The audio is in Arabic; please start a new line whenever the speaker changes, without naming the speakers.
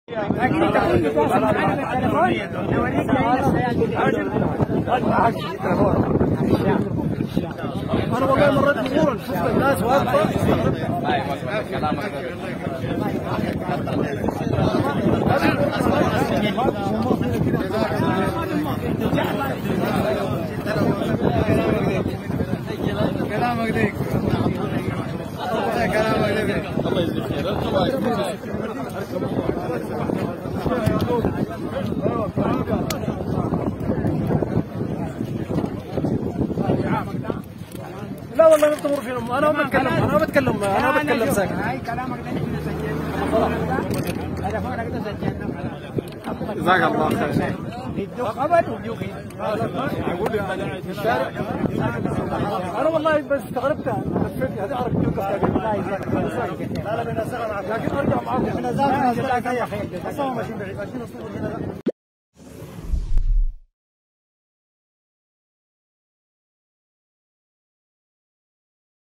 اكيد تكون بتواصل معنا بالتليفون نوريك
انا والله مريت مرورا شفت الناس واقفه.
كلامك ديك كلامك ديك الله يجزيك خير.
لا والله انت مر فيهم. انا بتكلم ساكت.
هاي كلامك ده احنا سجلنا تليفونك ده سجلنا.
جزاك الله خير.
يدوك خبر ويدوك
انا والله بس استغربت لفيت هذه اعرف بدون لا لا بنا سغر لكن ارجع معاكم. احنا زمان جزاك الله خير.